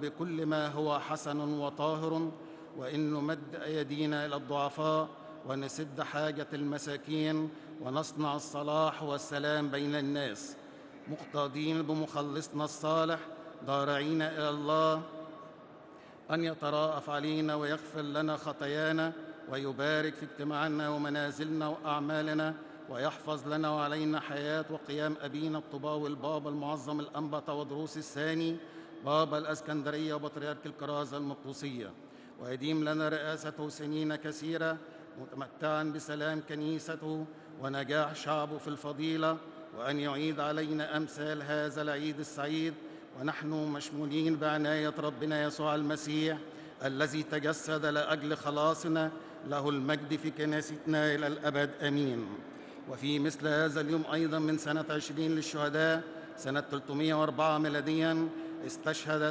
بكل ما هو حسن وطاهر، وإن نمد أيدينا إلى الضعفاء ونسد حاجة المساكين ونصنع الصلاح والسلام بين الناس، مقتدين بمخلصنا الصالح، ضارعين إلى الله أن يتراءف علينا ويغفر لنا خطايانا ويبارك في اجتماعنا ومنازلنا وأعمالنا، ويحفظ لنا وعلينا حياة وقيام أبينا الطباوي البابا المعظم الأنبا تودروس الثاني بابا الأسكندرية وبطريرك الكرازة المقدوسية، ويديم لنا رئاسته سنين كثيرة متمتعا بسلام كنيسته ونجاح شعبه في الفضيلة، وأن يعيد علينا أمثال هذا العيد السعيد ونحن مشمولين بعناية ربنا يسوع المسيح الذي تجسد لأجل خلاصنا، له المجد في كنيستنا إلى الأبد آمين. وفي مثل هذا اليوم أيضا من سنة 20 للشهداء سنة 304 ميلاديا استشهد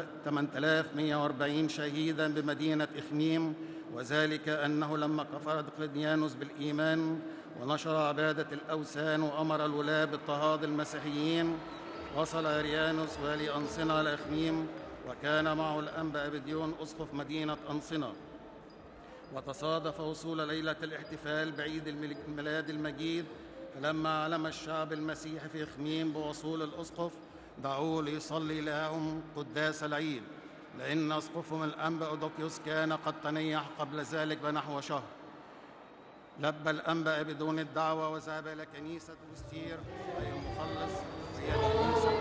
8140 شهيدا بمدينة إخميم، وذلك أنه لما كفر دقلديانوس بالإيمان ونشر عبادة الأوثان وأمر الولاة باضطهاد المسيحيين، وصل أريانوس والي أنصنة إلى إخميم، وكان معه الأنبا أبديون أسقف مدينة أنصنة، وتصادف وصول ليلة الاحتفال بعيد الميلاد المجيد، فلما علم الشعب المسيحي في إخميم بوصول الأسقف دعوه ليصلي لهم قداس العيد، لأن أسقفهم الأنبا أودوكيوس كان قد تنيح قبل ذلك بنحو شهر. لبى الأنبا بدون الدعوة وذهب إلى كنيسة وستير أي المخلص، هي كنيسة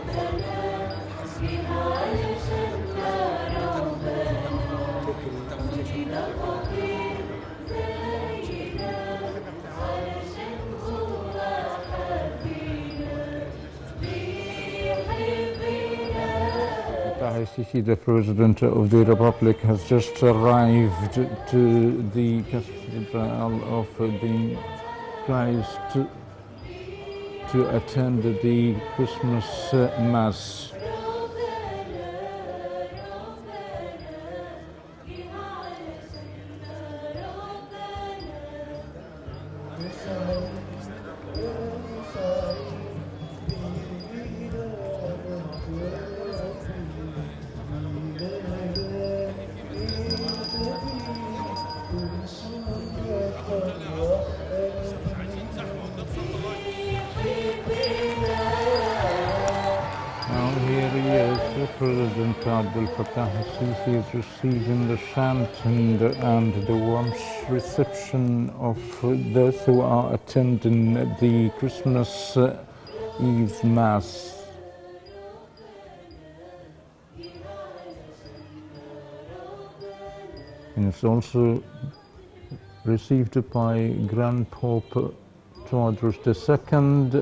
Sisi, the President of the Republic, has just arrived to the Cathedral of the Christ to attend the Christmas Mass. President Abdel Fattah al-Sisi is receiving the chant and the warm reception of those who are attending the Christmas Eve Mass. And it's also received by Grand Pope Tawadros II.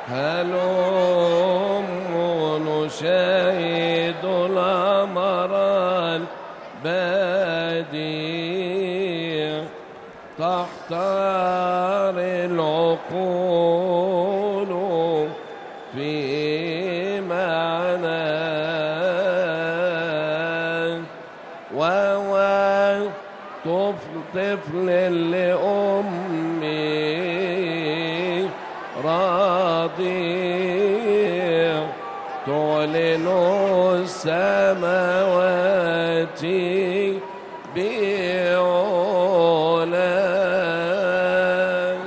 هلم نشاهد الأمر البديع تحتار العقول في معناه وهو طفل لأمي راضيع تعلن السماوات بعلا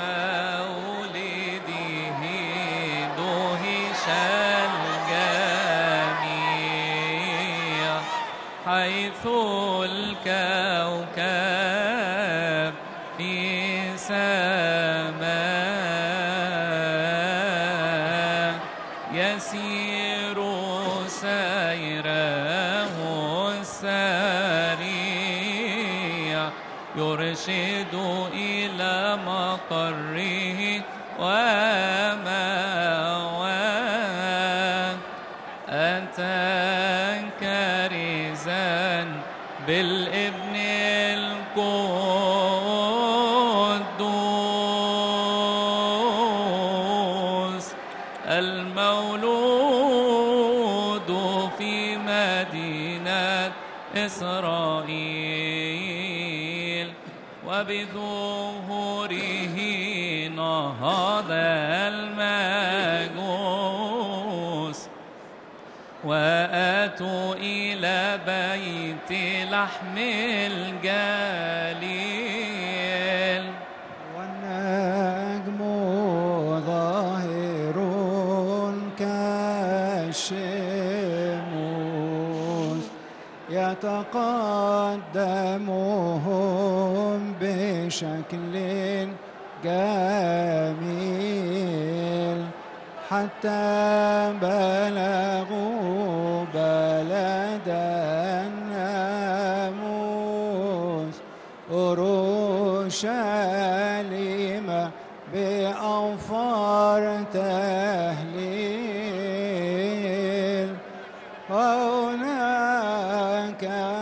لمولده دهش الجميع حيث الكوكب في سماء يسير سيره السريع يرشد إلى مقره ومأواه أتى كارزا بالابن القدوس المولود في مدينة إسرائيل وبظهوره نهض المجوس وآتوا إلى بيت لحم الجليل والنجم ظاهر كالشموس يتقدمهم بشكل جميل حتى بلغوا بلد الناموس أورشليم بأوفار تهليل وهناك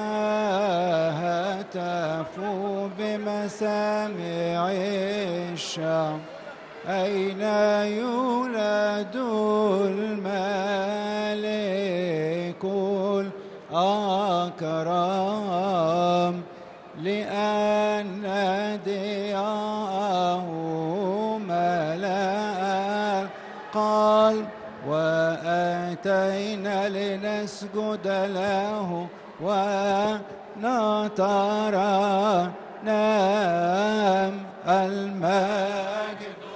هتفوا بمسامع الشعب أين يولد الملك الأكرم لأن ضياءه ملأ القلب وأتينا لنسجد له ونترنم المجد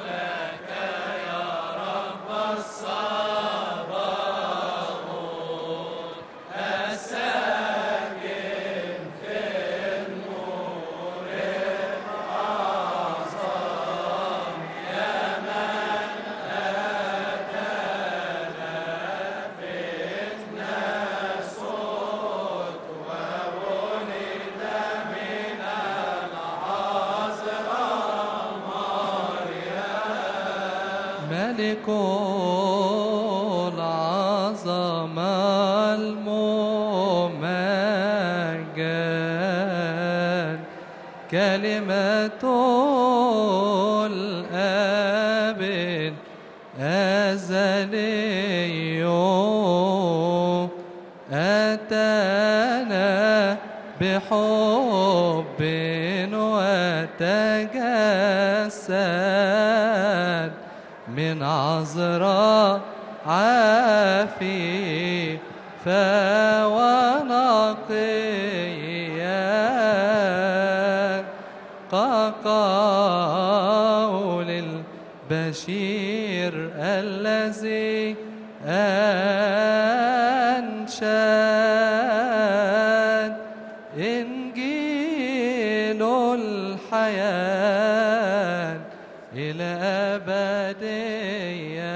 ملك العظمة الممجد كلمة الآب الأزلي أتانا بحب وتجسد من عذراء عفيفة ونقية كقول البشير الذي أنشد إنجيل الحياة إلى أبدية.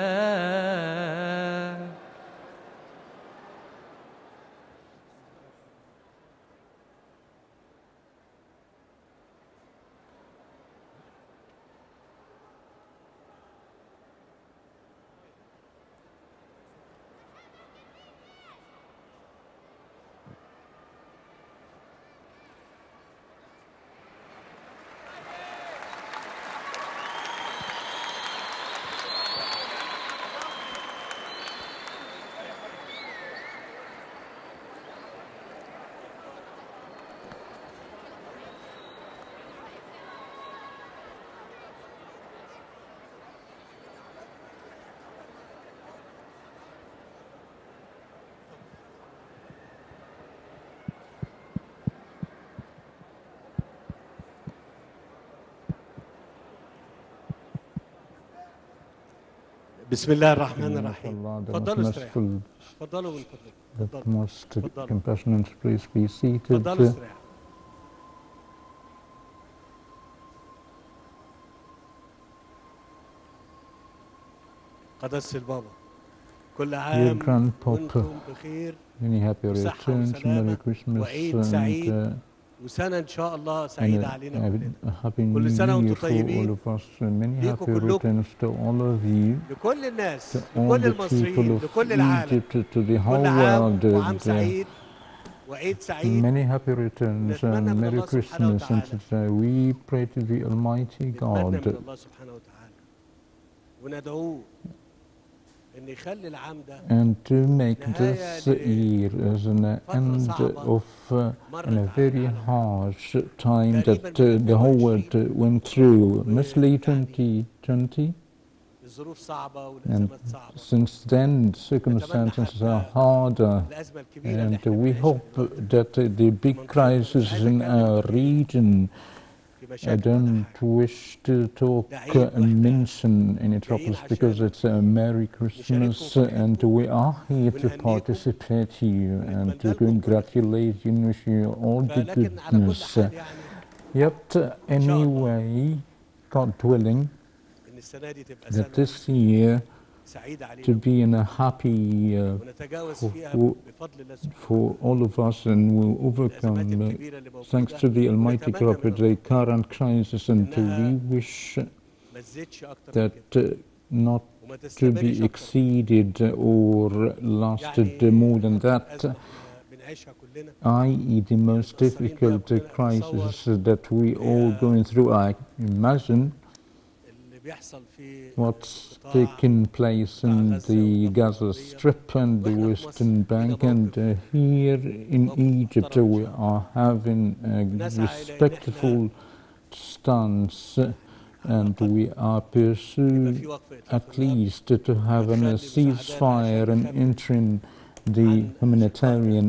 بسم الله الرحمن name of الرحيم. Allah, the most اتفضلوا استريحوا. merciful, اتفضلوا من فضلكم. the اتفضلوا. most اتفضلوا. compassionate. Please be seated. اتفضلوا استريحوا. قداسة البابا كل عام Grandpapa, وانتم بخير many happy وصحة returns, Merry وسلامة Christmas, وعيد سعيد and وسنة إن شاء الله سعيدة علينا كلنا. a happy كل سنة New وانتم Year for all طيبين of us. Many ليكم happy كلكم. returns to all of you, لكل الناس to all لكل the people المصريين of لكل العالم Egypt, to the whole كل عام world. وعام and, سعيد وعيد سعيد. Many happy returns نتمنى and من Merry الله سبحانه Christmas, and وتعالى we pray to the Almighty نتمنى من God الله سبحانه وتعالى وندعوه إن يخلي العام ده and to make this year as an end of a very harsh time that the whole world went through, mostly 2020. الظروف صعبة And والأزمات صعبة. since then, circumstances are harder, الأزمة الكبيرة اللي and احنا we بنعيشها hope دلوقتي that the big crisis in our region, في I مشاكل ولا don't حاجة. wish to talk and mention any troubles because it's a Merry Christmas and we are here to participate here and to congratulate you and wish you all the فلكن على كل goodness. حال يعني Yet, anyway, God willing, إن السنة دي تبقى that سنة this year سعيدة to علينا be in a happy ونتجاوز فيها بفضل الله سبحانه for all of us, and we'll الأزمات overcome الكبيرة اللي thanks موجودة to the Almighty ونتمنى God من with الله the current crisis, and we wish ما تزيدش أكتر من that كده not وما to تستمرش be أكتر. exceeded or lasted يعني more than that, أزمة إحنا بنعيشها كلنا i.e. the most difficult crisis that we all going through. I imagine اللي بيحصل في what's القطاع taking place in the Gaza Strip and the Western Bank, and here in Egypt we are having a respectful stance, and we are يبقى pursuing في وقفة إطلاق at النار least to have a ceasefire and entering the humanitarian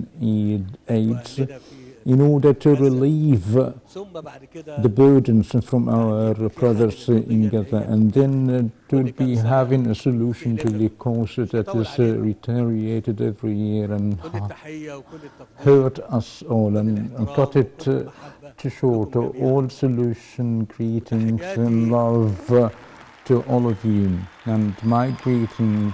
aids وأهلنا في in order to relieve ثم بعد the كده burdens from our brothers in Gaza, and then to be having a solution to the cause that is retaliated every year and كل التحية وكل التقدير hurt us all, and cut it too short. All solution, greetings and love to all of you, and my greetings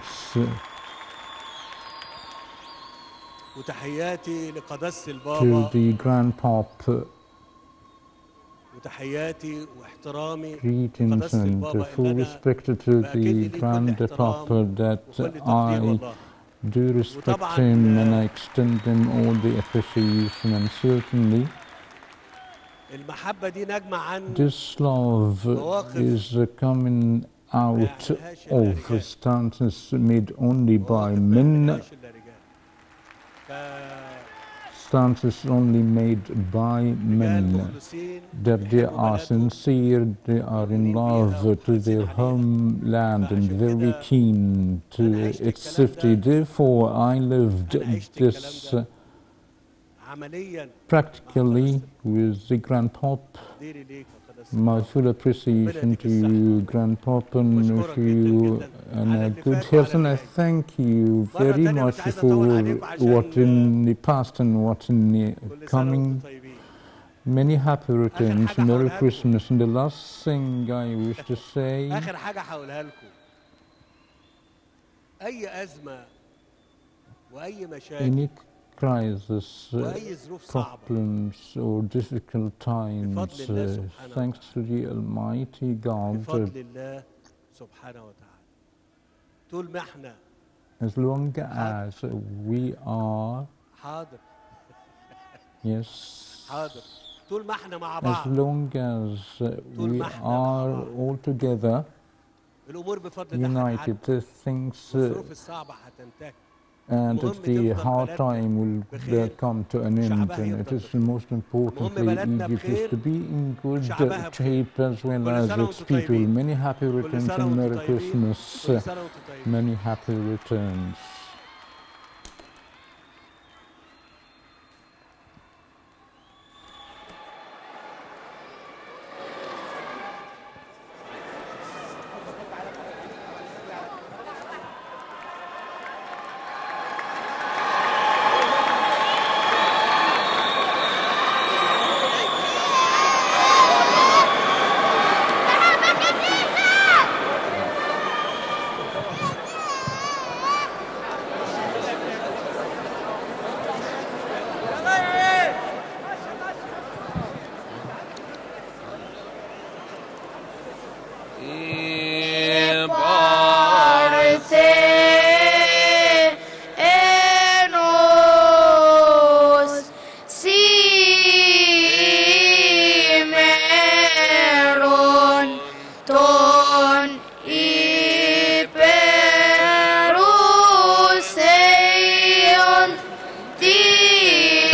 وتحياتي لقداسة to البابا the Grand Pope. وتحياتي واحترامي Greetings لقداسة and البابا full اللي أنا respect to بأكد the لي كل Grand Pope احترام that وكل تقدير I والله. do respect وطبعاً him and I extend him all the appreciation, and certainly المحبة دي نجمة عن this love is coming out of stances made only by مواقف ما men, يعملهاش إلا رجال. stances only made by رجال men, مخلصين that they بيحبوا are بلدهم sincere, they are in love to their homeland and very keen to its safety. Therefore, I lived this عمليا practically with the Grand Pope. ديري ليك وقداسة My full appreciation to you, Grand Pope, and wish you a good health. And I thank you very much for what in the past and what in the كل سنة وانتم coming. طيبين. Many happy returns, Merry Christmas. And the last thing I wish to say, آخر حاجة هقولها لكم أي أزمة وأي مشاكل any crisis, وأي ظروف صعبة problems or difficult times, بفضل الله سبحانه thanks to the Almighty God, بفضل الله سبحانه وتعالى طول ما احنا as long as we are, حاضر yes, حاضر طول ما احنا مع as بعض long as we are all together, الأمور بفضل الله united, هتعدي the things والظروف الصعبة هتنتهي and the hard time will come to an end, and it is most importantly Egypt is to be in good shape as well as its people. Many happy returns and Merry Christmas. Many happy returns.